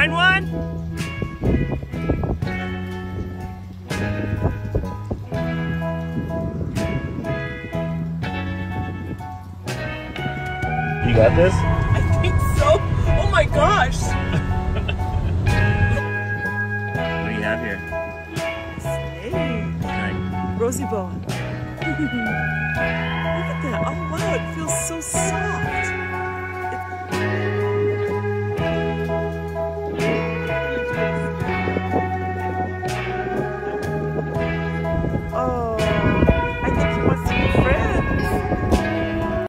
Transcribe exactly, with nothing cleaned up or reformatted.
find one? You got this? I think so. Oh my gosh. What do you have here? Snake. Right. Rosy boa. Look at that. Oh wow, it feels so soft.